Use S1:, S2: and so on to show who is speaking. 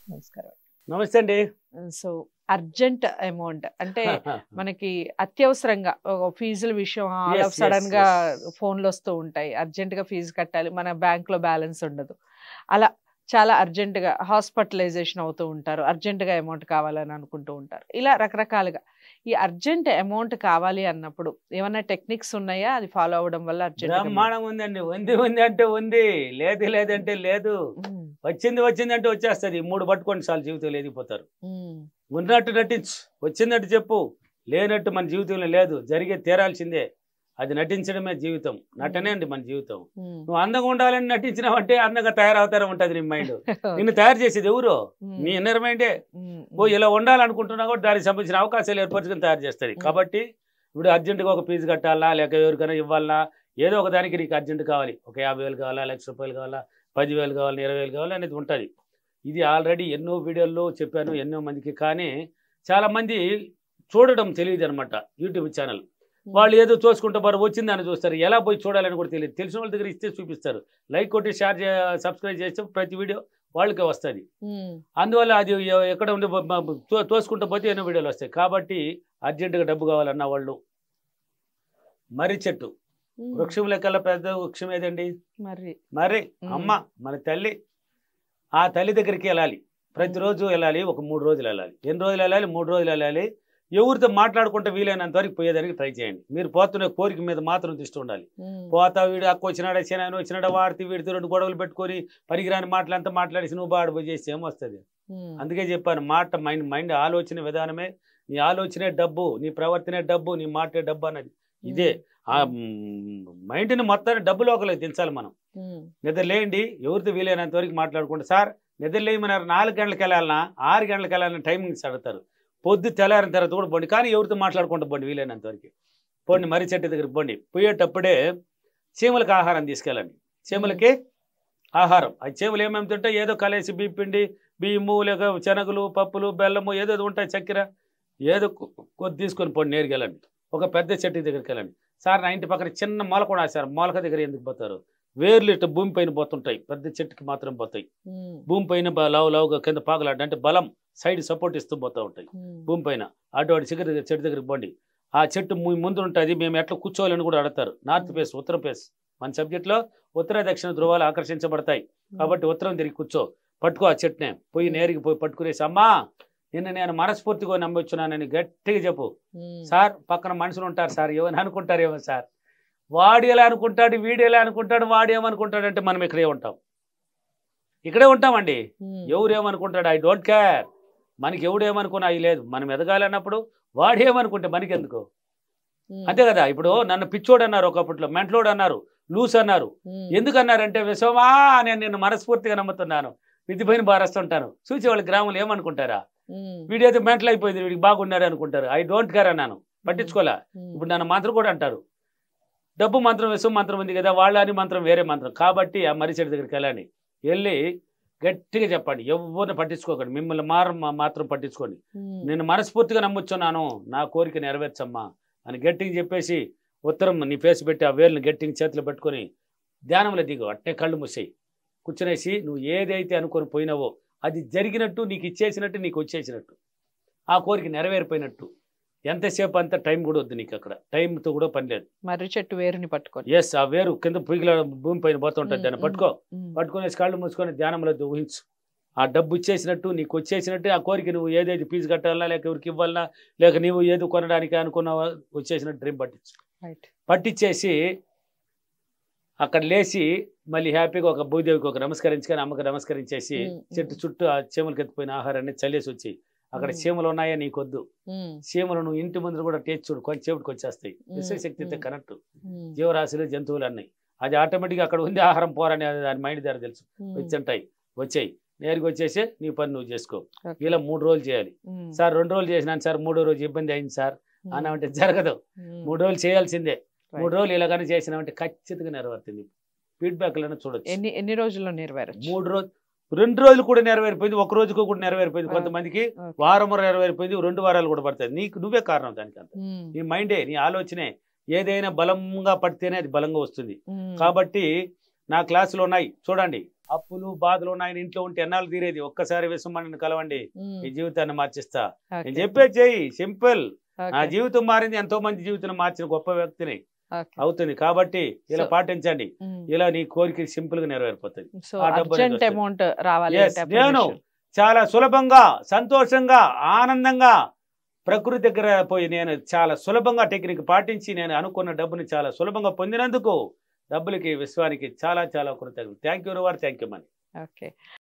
S1: నమస్కారం.
S2: నమస్తే అండి.
S1: సో అర్జెంట్ అమౌంట్ అంటే మనకి అత్యవసరంగా ఫీజుల విషయం ఆల్ ఆఫ్ సడన్ గా ఫోన్లు వస్తూ ఉంటాయి. అర్జెంట్ గా ఫీజు కట్టాలి, మన బ్యాంక్ లో బ్యాలెన్స్ ఉండదు. అలా చాలా అర్జెంట్ గా హాస్పిటలైజేషన్ అవుతూ ఉంటారు, అర్జెంట్ గా అమౌంట్ కావాలని అనుకుంటూ ఉంటారు. ఇలా రకరకాలుగా ఈ అర్జెంట్ అమౌంట్ కావాలి అన్నప్పుడు ఏమైనా టెక్నిక్స్ ఉన్నాయా? అది ఫాలో అవడం వల్ల అర్జెంట్
S2: బ్రహ్మాండం ఉందండి. ఉంది అంటే ఉంది, లేదంటే లేదు. వచ్చింది అంటే వచ్చేస్తుంది. 3 పట్టుకోండి చాలు, జీవితంలో ఎదిగిపోతారు. ఉన్నట్టు నటించు, వచ్చిందట్టు చెప్పు. లేనట్టు మన జీవితంలో లేదు, జరిగే తీరాల్సిందే. అది నటించడమే జీవితం, నటనే అండి మన జీవితం. నువ్వు అందంగా ఉండాలని నటించినావంటే అందంగా తయారవుతారే ఉంటుంది నీ మైండ్. నిన్ను తయారు చేసేది ఎవరు? నీ ఇన్నర్ మైండే. ఇలా ఉండాలనుకుంటున్నా కూడా దానికి సంబంధించిన అవకాశాలు ఏర్పరచుకొని తయారు చేస్తుంది. కాబట్టి ఇప్పుడు అర్జెంటుగా ఒక ఫీజు కట్టాలా, లేక ఎవరికైనా ఇవ్వాలా, ఏదో ఒక దానికి నీకు అర్జెంట్ కావాలి. ఒక 50,000 కావాలా, ₹1,00,000 కావాలా, 10,000 కావాలి, 20,000 కావాలి అనేది ఉంటుంది. ఇది ఆల్రెడీ ఎన్నో వీడియోల్లో చెప్పాను ఎన్నో మందికి. కానీ చాలామంది చూడడం తెలియదు అనమాట. యూట్యూబ్ ఛానల్ వాళ్ళు ఏదో చూసుకుంటూ వచ్చిందని చూస్తారు, ఎలా పోయి చూడాలని కూడా తెలియదు. తెలిసిన వాళ్ళ దగ్గర ఇస్తే చూపిస్తారు, లైక్ కొట్టి షేర్ సబ్స్క్రైబ్ చేస్తే ప్రతి వీడియో వాళ్ళకే వస్తుంది. అందువల్ల అది ఎక్కడ ఉండి తోసుకుంటూ పోతే ఎన్నో వీడియోలు వస్తాయి. కాబట్టి అర్జెంటుగా డబ్బు కావాలన్న వాళ్ళు మర్రి చెట్టు, వృక్షం లెక్కల పెద్ద వృక్షం ఏదండి? మర్రి. అమ్మ మన తల్లి. ఆ తల్లి దగ్గరికి వెళ్ళాలి, ప్రతిరోజు వెళ్ళాలి. ఒక 3 రోజులు వెళ్ళాలి. ఎన్ని రోజులు వెళ్ళాలి? 3 రోజులు వెళ్ళాలి. ఎవరితో మాట్లాడుకుంటే వీలైనంత వరకు పోయేదానికి ట్రై చేయండి. మీరు పోతున్న కోరిక మీద మాత్రం దృష్టి ఉండాలి. పోతా వీడు అక్క వచ్చినాడా, చిన్న వచ్చినాడా, వాడితే వీడితో 2 గొడవలు పెట్టుకొని పనికిరాని మాటలంతా మాట్లాడేసి నువ్వు బాడిపోయి చేస్తే ఏమొస్తుంది? అందుకే చెప్పాను, మైండ్ ఆలోచన విధానమే, నీ ఆలోచనే డబ్బు, నీ ప్రవర్తనే డబ్బు, నీ మాటే డబ్బు అన్నది ఇదే. ఆ మైండ్ని మొత్తాన్ని డబ్బు లోకలే దించాలి మనం. నిద్రలేయండి, ఎవరితో వీలైనంత వరకు మాట్లాడుకుంటే. సార్ నిద్రలేయమన్నారు, 4 గంటలకు వెళ్ళాలన్నా 6 గంటలకు వెళ్ళాలని టైమింగ్స్ అడుగుతారు. పొద్దు తెల్లారిన తర్వాత కూడా పోండి, కానీ ఎవరితో మాట్లాడుకుంటూ పోండి వీలైనంత వరకు. పోండి మర్రి చెట్టు దగ్గరికి పోండి. పోయేటప్పుడే చీమలకు ఆహారం తీసుకెళ్ళండి. చీమలకి ఆహారం, ఆ చీమలు ఏమేమి తింటాయి? ఏదో కలిసి పిండి, బియ్యము, లేక శనగలు, పప్పులు, బెల్లము ఏదో ఉంటాయి, చక్కెర ఏదో కొద్ది తీసుకొని పోండి. నేరుగా వెళ్ళండి, ఒక పెద్ద చెట్టు దగ్గరికి వెళ్ళండి. సార్ నా ఇంటి పక్కన చిన్న మొలక కూడా సార్, మొలక దగ్గర ఎందుకు పోతారు? వేర్లు ఇట్లా భూమి పైన పోతుంటాయి, పెద్ద చెట్టుకి మాత్రం పోతాయి. భూమి పైన లావుగా కింద పాకలాడ్డ అంటే బలం, సైడ్ సపోర్ట్ ఇస్తూ పోతూ ఉంటాయి భూమి పైన. అటువంటి చెట్టు దగ్గరికి పోండి. ఆ చెట్టు ముందు ఉంటుంది. మేము ఎట్లా కూర్చోవాలని కూడా అడుగుతారు. నార్త్ ఫేస్, ఉత్తర ఫేస్. మన సబ్జెక్ట్లో ఉత్తర దక్షిణ ధ్రువాలు ఆకర్షించబడతాయి. కాబట్టి ఉత్తరం తిరిగి కూర్చో, పట్టుకో ఆ చెట్టునే. పోయి నేరుగా పోయి పట్టుకునేసి, అమ్మా నిన్న నేను మనస్ఫూర్తిగా నమ్మొచ్చున్నానని గట్టిగా చెప్పు. సార్ పక్కన మనుషులు ఉంటారు సార్, ఏమని అనుకుంటారేమో సార్, వాడు ఎలా అనుకుంటాడు, వీడు ఎలా అనుకుంటాడు, వాడు ఏమనుకుంటాడు అంటే మనం ఇక్కడే ఉంటామండి. ఎవరు ఏమనుకుంటాడు ఐ డోంట్ కేర్. మనకి ఎవడు ఏమనుకున్నా అవి లేదు. మనం ఎదగాలన్నప్పుడు వాడు ఏమనుకుంటే మనకెందుకు? అంతే కదా. ఇప్పుడు నన్ను పిచ్చోడు అన్నారు, ఒకప్పట్లో మెంటలోడు అన్నారు, లూస్ అన్నారు. ఎందుకు అన్నారంటే, విశ్వమా నేను నిన్ను మనస్ఫూర్తిగా నమ్ముతున్నాను, విధిపైన బారేస్తుంటాను. చూసి వాళ్ళ గ్రామంలో ఏమనుకుంటారా, వీడైతే మెంటల్ అయిపోయింది, వీడికి బాగున్నాడు అనుకుంటారు. ఐ డోంట్ కేర్ అన్నాను, పట్టించుకోలే. ఇప్పుడు నన్ను మంత్రం కూడా అంటారు. డబ్బు మంత్రం, విశ్వం మంత్రం ఉంది కదా, వాళ్ళ అని మంత్రం వేరే మంత్రం. కాబట్టి ఆ మర్రి చెట్టు దగ్గరికి వెళ్ళండి. వెళ్ళి గట్టిగా చెప్పండి, ఎవరిని పట్టించుకోకండి, మిమ్మల్ని మాత్రం పట్టించుకోండి. నేను మనస్ఫూర్తిగా నమ్ముచున్నాను, నా కోరిక నెరవేర్చమ్మా అని గట్టిగా చెప్పేసి ఉత్తరం నీ ఫేస్ పెట్టి ఆ వేలుని గట్టిగా చేతిలో పెట్టుకొని ధ్యానంలో దిగు. అట్టే కళ్ళు మూసేయి, కూర్చునేసి నువ్వు ఏదైతే అనుకొని పోయినావో అది జరిగినట్టు, నీకు ఇచ్చేసినట్టు, నీకు వచ్చేసినట్టు, ఆ కోరిక నెరవేరిపోయినట్టు. ఎంతసేపు అంత టైం కూడా వద్దు నీకు, అక్కడ టైంతో కూడా పని లేదు.
S1: మర్రి చెట్టు వేరుని పట్టుకో.
S2: ఎస్, ఆ వేరు కింద పీగిల భూమి పైన పోతుంటుంది, దాన్ని పట్టుకునేసి కళ్ళు మూసుకొని ధ్యానంలో ఊహించు. ఆ డబ్బు ఇచ్చేసినట్టు, నీకు వచ్చేసినట్టు, ఆ కోరిక నువ్వు ఏదైతే ఫీజు కట్టాలన్నా, లేక ఎవరికి ఇవ్వాలన్నా, లేక నువ్వు ఏదో కొనడానికి అనుకున్నావా వచ్చేసినట్టు డ్రీమ్ పట్టించేసి అక్కడ లేచి మళ్ళీ హ్యాపీగా ఒక భూదేవికి ఒక నమస్కరించుకొని, అమ్మకి నమస్కరించేసి చెట్టు చుట్టూ ఆ చీమలకి ఎత్తిపోయిన ఆహారాన్ని చల్లేసి వచ్చి, అక్కడ చీమలు ఉన్నాయా నీకొద్దు, చీమలు నువ్వు ఇంటి ముందు కూడా టేస్ట్ చూడు, కొంచెంసేపటికి వచ్చేస్తాయి. విశ్వశక్తితో కనెక్ట్, జీవరాశులు జంతువులు అన్నాయి. అది ఆటోమేటిక్గా అక్కడ ఉంది, ఆహారం పోరని దాని మైండ్ ద్వారా తెలుసు. వచ్చాయి నేరుగా వచ్చేసి నీ పని నువ్వు చేసుకో. ఇలా 3 రోజులు చేయాలి. సార్ 2 రోజులు చేసినాను సార్, 3వ రోజు ఇబ్బంది అయింది సార్ అన్నామంటే జరగదు. 3 రోజులు చేయాల్సిందే. 3 రోజులు ఇలాగానే చేసినామంటే ఖచ్చితంగా నెరవేరుతుంది. ఫీడ్బ్యాక్లను చూడొచ్చు.
S1: ఎన్ని రోజుల్లో నెరవేరచ్చు?
S2: 3 రోజులు, 2 రోజులు కూడా నెరవేరిపోయింది, 1 రోజుకు కూడా నెరవేరిపోయింది. కొంతమందికి వారం నెరవేరిపోయింది, 2 వారాలు కూడా పడుతుంది. నువ్వే కారణం దానికి. అంత నీ మైండే, నీ ఆలోచనే. ఏదైనా బలంగా పడితేనే అది బలంగా వస్తుంది. కాబట్టి నా క్లాసులో ఉన్నాయి చూడండి, అప్పులు బాధలు ఆయన ఇంట్లో ఉంటే ఎన్నాళ్ళు తీరేది. ఒక్కసారి విశ్వమణిని కలవండి, మీ జీవితాన్ని మార్చిస్తా. నేను చెప్పేది చెయ్యి, సింపుల్. నా జీవితం మారింది, ఎంతో మంది జీవితం మార్చిన గొప్ప వ్యక్తిని అవుతుంది. కాబట్టి ఇలా పాటించండి, ఇలా నీ కోరిక సింపుల్ గా నెరవేరిపోతుంది. నేను చాలా సులభంగా, సంతోషంగా, ఆనందంగా ప్రకృతి దగ్గర పోయి నేను చాలా సులభంగా టెక్నిక్ పాటించి నేను అనుకున్న డబ్బుని చాలా సులభంగా పొందినందుకు డబ్బులకి, విశ్వానికి చాలా చాలా కృతజ్ఞతలు. థ్యాంక్ యూ రువార్, థ్యాంక్ యూ మనీ.
S1: ఓకే.